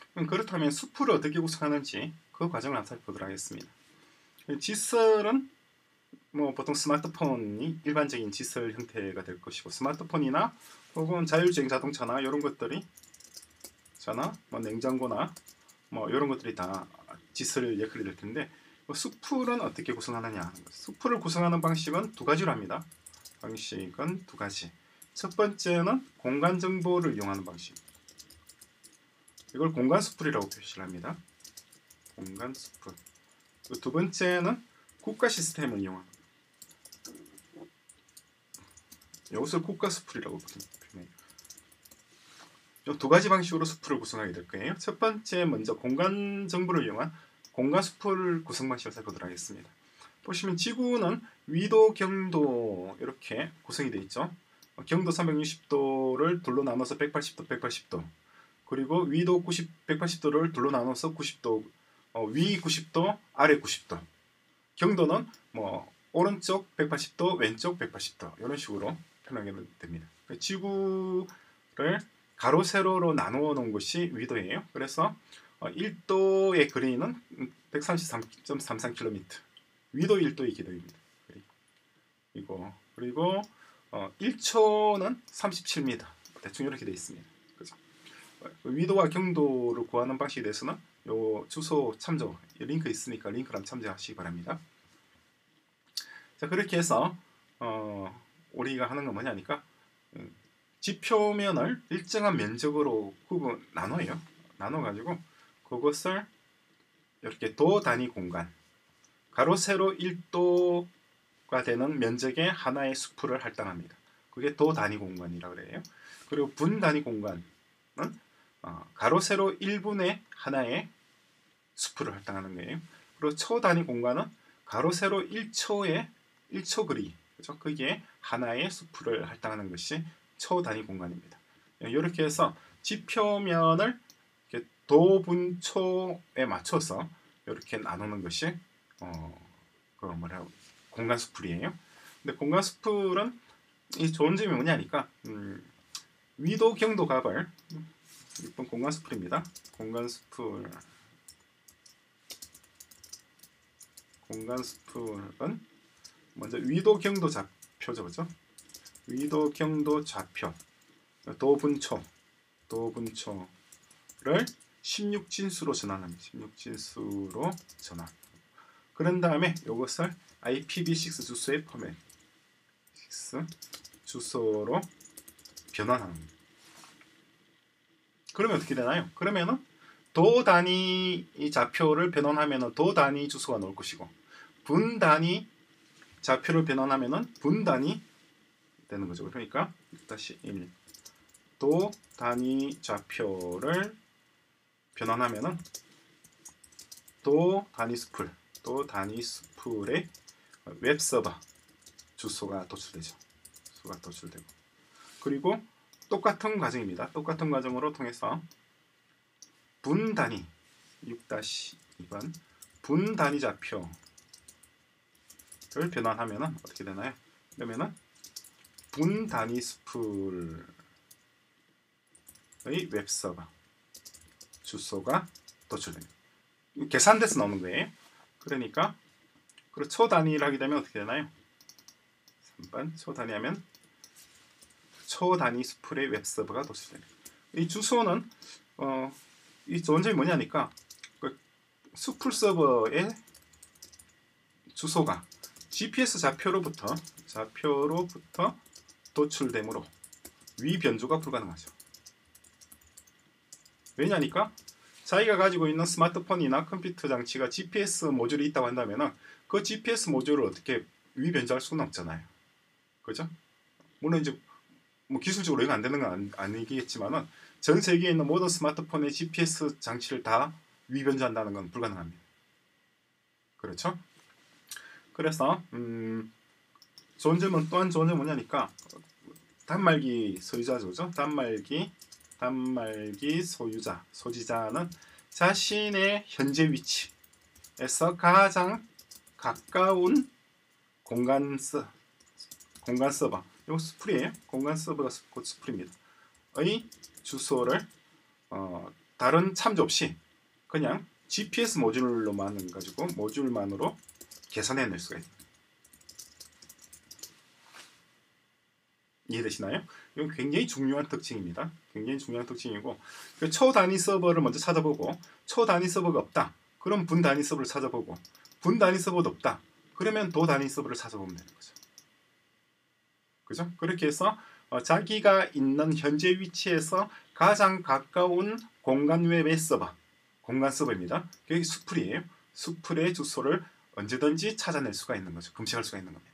그렇다면 수풀을 어떻게 구성하는지 그 과정을 한번 살펴보도록 하겠습니다. 지설은 뭐 보통 스마트폰이 일반적인 지설 형태가 될 것이고, 스마트폰이나 혹은 자율주행 자동차나 이런 것들이 뭐 냉장고나 뭐 이런 것들이 다 지설 역할이 될 텐데, 수풀은 어떻게 구성하느냐. 수풀을 구성하는 방식은 두 가지로 합니다. 방식은 두 가지. 첫 번째는 공간 정보를 이용하는 방식. 이걸 공간 수풀이라고 표시를 합니다. 공간 수풀. 두 번째는 국가 시스템을 이용하는. 이것을 국가 수풀이라고 표현해요. 이 두 가지 방식으로 수풀을 구성하게 될 거예요. 첫 번째 먼저 공간 정보를 이용한 공간 수풀 구성 방식을 살펴보도록 하겠습니다. 보시면 지구는 위도, 경도 이렇게 구성이 되어 있죠. 경도 360도를 둘로 나눠서 180도, 180도. 그리고 위도 180도를 둘로 나눠서 90도, 위 90도, 아래 90도. 경도는 뭐 오른쪽 180도, 왼쪽 180도 이런 식으로 표현하게 됩니다. 지구를 가로 세로로 나누어 놓은 것이 위도예요. 그래서 1도의 거리는 133.33km. 위도 1도의 기도입니다. 그리고 1초는 37m. 대충 이렇게 되어 있습니다. 그죠? 위도와 경도를 구하는 방식에 대해서는 요 주소 참조, 링크 있으니까 링크를 한번 참조하시기 바랍니다. 자, 그렇게 해서 우리가 하는 건 뭐냐니까 지표면을 일정한 면적으로 나눠요. 나눠가지고 그것을 이렇게 도 단위 공간, 가로 세로 1도가 되는 면적의 하나의 수풀을 할당합니다. 그게 도 단위 공간이라고 그래요. 그리고 분 단위 공간은 가로 세로 1분의 하나의 수풀을 할당하는 거예요. 그리고 초 단위 공간은 가로 세로 1초의 1초 거리, 그죠? 그게 하나의 수풀을 할당하는 것이 초 단위 공간입니다. 이렇게 해서 지표면을 도분초에 맞춰서 이렇게 나누는 것이 공간 수풀이에요. 근데 공간 수풀은 이 좋은 점이 뭐냐니까 위도 경도 값을 이번 공간 수풀입니다. 공간 수풀은 먼저 위도 경도 좌표죠, 그죠? 위도 경도 좌표 도분초를 16진수로 전환합니다. 16진수로 전환. 그런 다음에 이것을 IPv6 주소의 포맷 6 주소로 변환합니다. 그러면 어떻게 되나요? 그러면은 도 단위 좌표를 변환하면은 도 단위 주소가 나올 것이고, 분 단위 좌표를 변환하면은 분 단위 되는 거죠. 그러니까 1-1 도 단위 좌표를 변환하면은 도 단위 수풀의 웹서버 주소가 도출되죠. 그리고 똑같은 과정입니다. 똑같은 과정으로 통해서 분 단위 6-2번 분 단위 좌표를 변환하면은 어떻게 되나요? 그러면은 분 단위 수풀의 웹서버 주소가 도출됩니다. 계산돼서 나오는 거예요. 그러니까 초 단위를 하게 되면 어떻게 되나요? 3번 초 단위하면 초 단위 수풀의 웹서버가 도출됩니다. 이 주소는 이 좋은 점이 뭐냐니까 수풀 서버의 주소가 GPS 좌표로부터 도출되므로 위 변조가 불가능하죠. 왜냐니까 자기가 가지고 있는 스마트폰이나 컴퓨터 장치가 GPS 모듈이 있다고 한다면 그 GPS 모듈을 어떻게 위 변조할 수는 없잖아요. 그죠? 물론 이제 뭐 기술적으로 이거 안 되는 건 아니겠지만은 전 세계에 있는 모든 스마트폰의 GPS 장치를 다 위 변조한다는 건 불가능합니다. 그렇죠? 그래서 좋은 점은 뭐냐니까 단말기 소유자죠. 단말기 소지자는 자신의 현재 위치에서 가장 가까운 공간 서버, 이거 수풀이에요. 공간 서버가 곧 수풀입니다. 의 주소를 다른 참조 없이 그냥 GPS 모듈로만 가지고 모듈만으로 계산해낼 수가 있어요. 이해되시나요? 이건 굉장히 중요한 특징입니다. 굉장히 중요한 특징이고 초단위 서버를 먼저 찾아보고 초단위 서버가 없다. 그럼 분단위 서버를 찾아보고 분단위 서버도 없다. 그러면 도단위 서버를 찾아보면 되는 거죠. 그죠? 그렇게 해서 자기가 있는 현재 위치에서 가장 가까운 공간 웹의 서버, 공간 서버입니다. 그게 수풀이에요. 수풀의 주소를 언제든지 찾아낼 수가 있는 거죠. 검색할 수가 있는 겁니다.